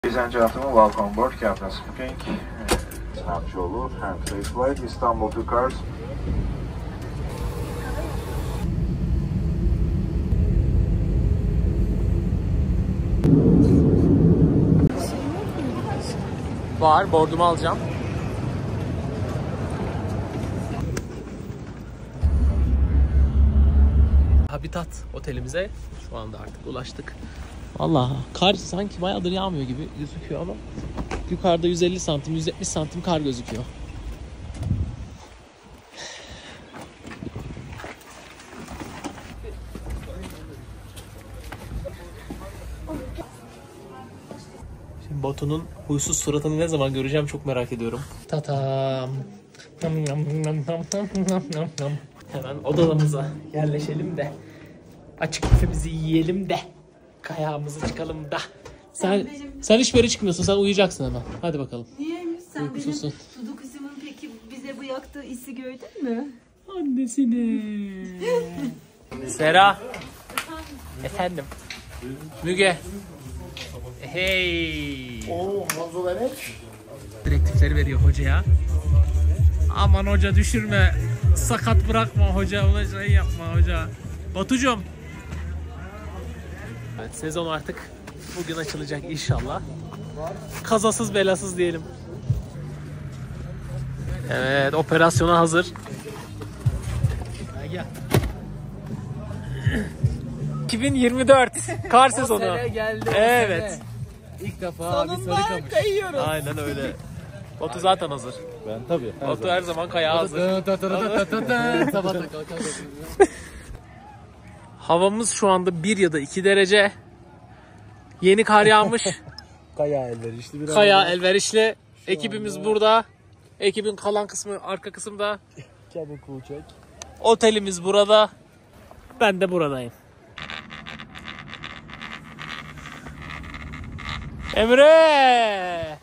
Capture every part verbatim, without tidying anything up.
Ladies and gentlemen, welcome on board. Captain speaking. Snapçoğlu, hand flight, İstanbul to Kars. Var, bordumu alacağım. Habitat otelimize şu anda artık ulaştık. Vallahi kar sanki bayağıdır yağmıyor gibi gözüküyor ama yukarıda yüz elli santim, yüz yetmiş santim kar gözüküyor. Şimdi Batu'nun huysuz suratını ne zaman göreceğim çok merak ediyorum. Tatam. Hemen odalarımıza yerleşelim de açık büfemizi yiyelim de kayağımızı çıkalım da. Sen benim... sen hiçbir yere çıkmıyorsun. Sen uyuyacaksın hemen. Hadi bakalım. Niyeymiş? Sen Uykusuzsun. Benim Dudu kızımın peki bize bu yaktığı hissi gördün mü? Annesini. Sera. Efendim. Müge. Hey. Oo, Hanzo Venek. Direktifleri veriyor hocaya. Aman hoca düşürme. Sakat bırakma hoca. Ona şey yapma hoca. Batucuğum. Evet, sezon artık bugün açılacak inşallah. Kazasız belasız diyelim. Evet, operasyona hazır. Gel. iki bin yirmi dört kar sezonu. O sene geldi. Evet. Sene. İlk defa bir sarı kamış. Kayıyoruz. Aynen öyle. Batu zaten hazır. Ben tabii. Her Batu her zaman kayağa hazır. Sabahtan kalkan. Havamız şu anda bir ya da iki derece. Yeni kar yağmış. Kaya elverişli bir Kaya elverişli. Ekibimiz anda burada. Ekibin kalan kısmı arka kısımda. Çabuk uçak. Otelimiz burada. Ben de buradayım. Emre!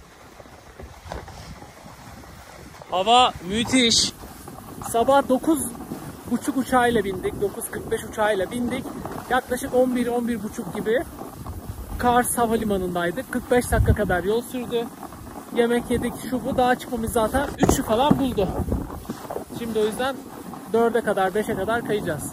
Hava müthiş. Sabah dokuz buçuk uçağıyla bindik. dokuz kırk beş uçağıyla bindik. Yaklaşık on bir on bir buçuk gibi Kars Havalimanı'ndaydık. kırk beş dakika kadar yol sürdü. Yemek yedik, şu bu. Daha çıkmamız zaten üçü falan buldu. Şimdi o yüzden dörde kadar, beşe kadar kayacağız.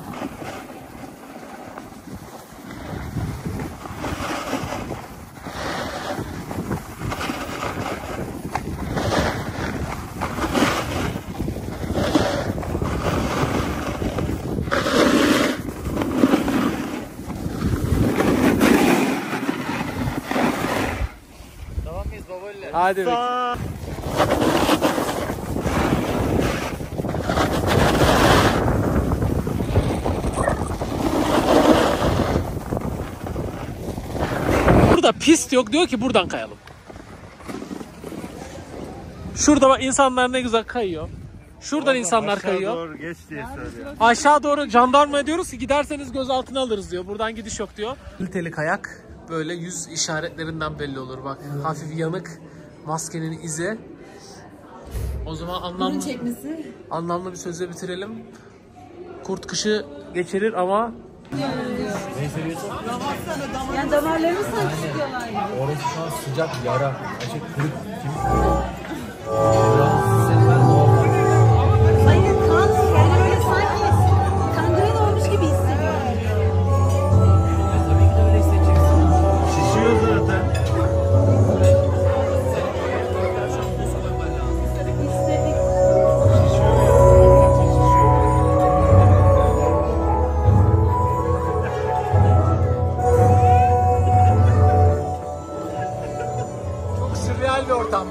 Hadi bakayım. Burada pist yok, diyor ki buradan kayalım. Şurada bak insanlar ne güzel kayıyor. Şuradan Vallahi insanlar kayıyor. Doğru geç diye söylüyor. Aşağı doğru jandarmaya diyoruz ki giderseniz gözaltına alırız diyor. Buradan gidiş yok diyor. Kaliteli kayak böyle yüz işaretlerinden belli olur bak. Hafif yanık. Maskenin izi. O zaman anlamlı, anlamlı bir sözle bitirelim. Kurt kışı geçirir ama Ne seviyorsun? Yani damarlarını sarsıyorlar ya. Orası şu an sıcak yara. Açık kırık. Hayır kan yani böyle sanki kangren olmuş gibi hissediyorum. Tabii ki de öyle hissedeceksin. Şişiyor zaten. çok sürreal bir ortam.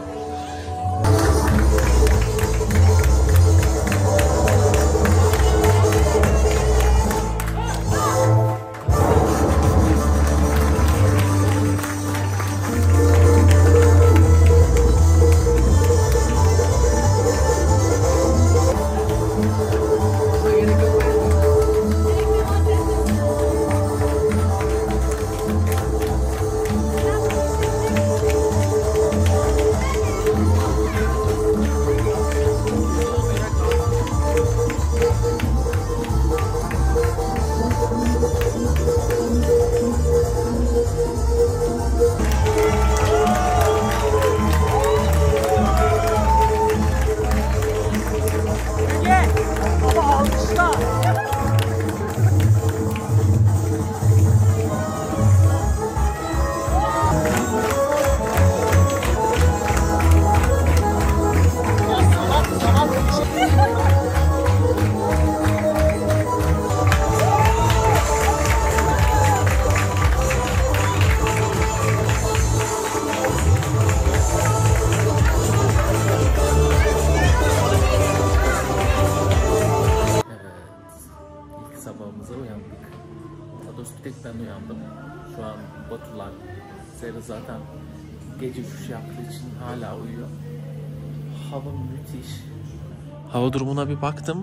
Sarah zaten gece uçuşu yaptığı için hala uyuyor. Hava müthiş. Hava durumuna bir baktım.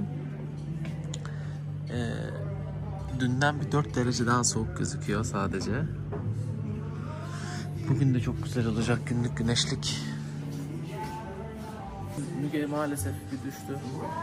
Ee, dünden bir dört derece daha soğuk gözüküyor sadece. Bugün de çok güzel olacak, günlük güneşlik. Müge maalesef bir düştü.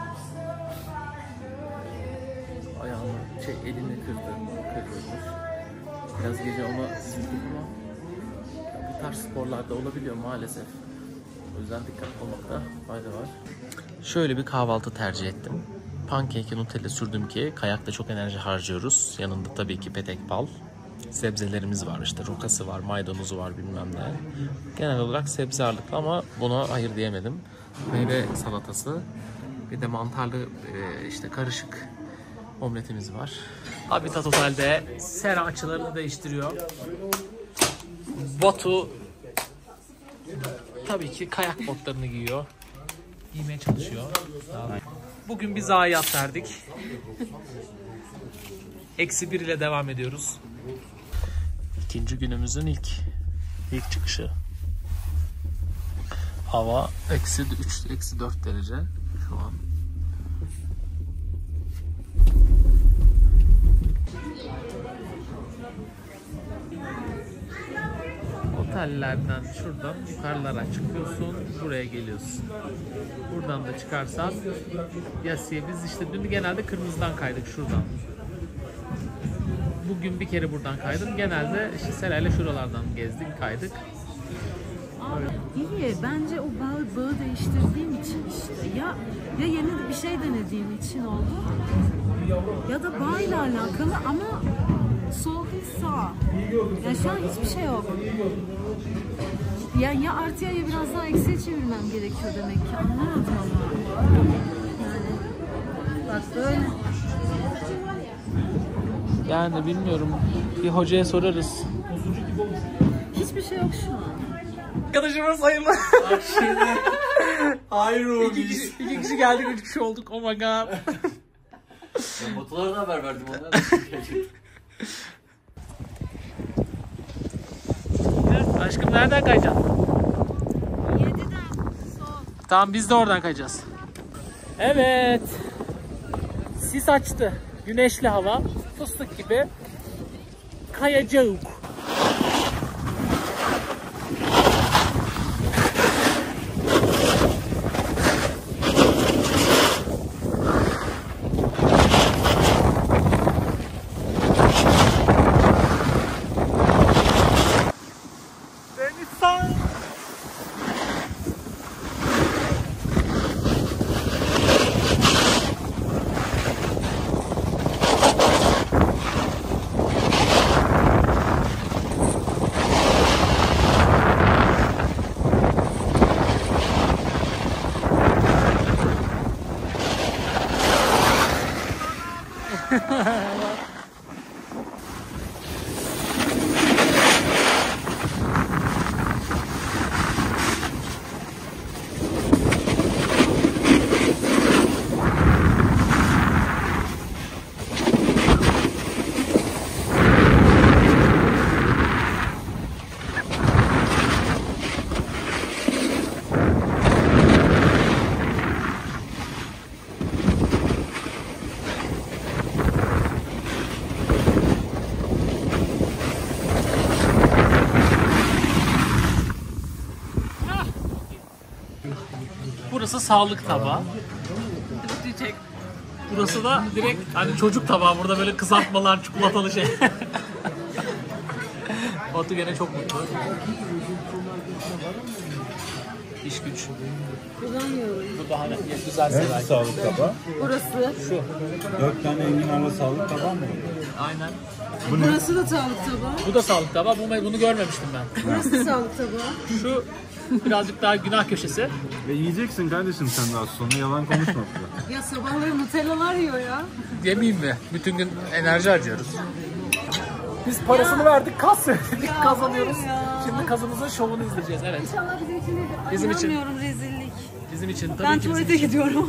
Ayağını, şey elini kırdı, kırılmış. Biraz gece ona üzüldük ama bu tarz sporlarda olabiliyor maalesef. O yüzden dikkatli olmakta fayda var. Şöyle bir kahvaltı tercih ettim. Pankeki Nutella sürdüm ki kayakta çok enerji harcıyoruz. Yanında tabii ki petek bal. Sebzelerimiz var, işte rokası var, maydanozu var, bilmem ne. Genel olarak sebze ağırlıklı ama buna hayır diyemedim. Meyve salatası, bir de mantarlı işte karışık omletimiz var. Habitat Otel'de sera açılarını değiştiriyor. Batu tabii ki kayak botlarını giyiyor. Giymeye çalışıyor. Bugün bir zayiat verdik. Eksi bir ile devam ediyoruz. İkinci günümüzün ilk ilk çıkışı. Hava eksi üç, eksi dört derece şu an. Otellerden şuradan yukarılara çıkıyorsun, buraya geliyorsun. Buradan da çıkarsan Yassiye, biz işte dün genelde kırmızıdan kaydık şuradan. Bugün bir kere buradan kaydım. Genelde işte Seray'la şuralardan gezdik, kaydık. İyi, bence o bağı, bağı değiştirdiğim için işte. Ya, ya yeni bir şey denediğim için oldu. Ya da bağıyla alakalı ama sol değil sağ. Ya şu an hiçbir şey yok. Ya, ya artıya ya biraz daha eksiye çevirmem gerekiyor demek ki. Anlamadım ama. Yani bak böyle. Yani bilmiyorum. Bir hocaya sorarız. Hiçbir şey yok şu an. Arkadaşımız sayılı. Hayır o iki kişi, iki kişi geldik, üç kişi olduk. Oh my god. Ben Batu'lara da haber verdim onlar. Aşkım nereden kayacaksın? Yediden sol. Tamam, biz de oradan kayacağız. Evet. Sis açtı. Güneşli hava. Fıstık gibi. Kayacağız. Burası sağlık tabağı. Burası da direkt hani çocuk tabağı. Burada böyle kızartmalar, çikolatalı şey. Batu gene çok mutlu. İş güç. Kullanmıyorum. Bu da hani güzel sever. Sağlık tabağı. Burası. Şu. Dört tane enginarlı sağlık tabağı mı? Aynen. Burası da sağlık tabağı. Bu da sağlık tabağı. Bunu, bunu görmemiştim ben. Burası da sağlık tabağı. Şu birazcık daha günah köşesi. Ve yiyeceksin kardeşim sen daha sonra, yalan konuşma burada. Ya sabahları Nutella'lar yiyor ya. Yemeyeyim mi? Bütün gün enerji harcıyoruz. Biz parasını verdik, kas söyledik, kazanıyoruz. ya. Şimdi kazımızın şovunu izleyeceğiz, evet. İnşallah bizim için de. Bizim için. İnanmıyorum, rezillik. Bizim için tabii Ben ki bizim tuvalete için. gidiyorum.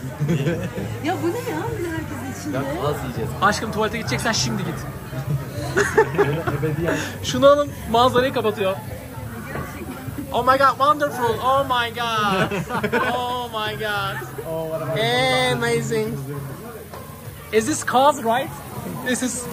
Ya bu ne ya? Bir de herkesin içinde. Az yiyeceğiz. Aşkım tuvalete gideceksen şimdi git. Şunu alın, manzarayı kapatıyor. Oh my god, wonderful. Oh my god. Oh my god. Amazing. Is this cars right? This is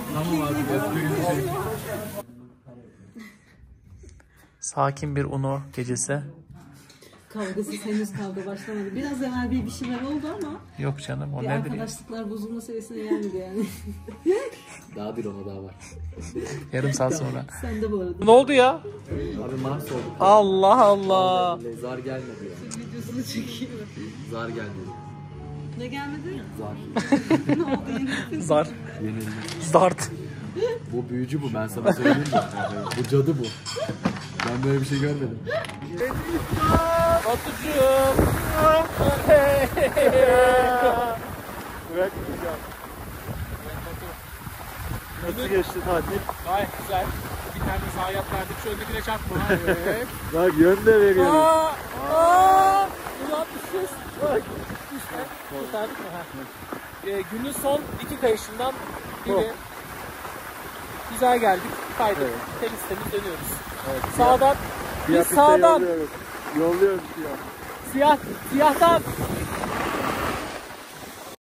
sakin bir Uno gecesi. Kavgası henüz kavga başlamadı. Biraz evvel bir bir şeyler oldu ama Yok canım, o bir nedir ya? arkadaşlıklar bozulma seviyesine gelmedi yani. Daha bir ona daha var. Yarım saat sonra. Sen de bu arada. Ne oldu ya? Abi Mars olduk. Allah Allah. Vallahi Zar gelmedi ya. Videosunu çekiyor. Zar gelmedi. Ne gelmedi? Zar. Ne oldu yine? Zar. Yenildi. Zart. Bu büyücü bu, ben sana söyleyeyim de. Bu cadı bu. Ben böyle bir şey görmedim. Batucuğum. Nasıl geçti tatil? Gayet güzel. Bir tane zayiat verdik. Şu öndekine çarpma. Evet. Bak yön de veriyorum. Aa! Aa! Ulan düşüyoruz. Bak. İşte. Kurtardık mı? Ha. Ee, günün son iki kayışından biri. Güzel geldik. Kaydık. Evet. Temiz temiz dönüyoruz. Evet, Sağdan. Biz Fiyatı sağdan. Yolluyoruz. Yolluyoruz ya. Siyah. Siyahtan.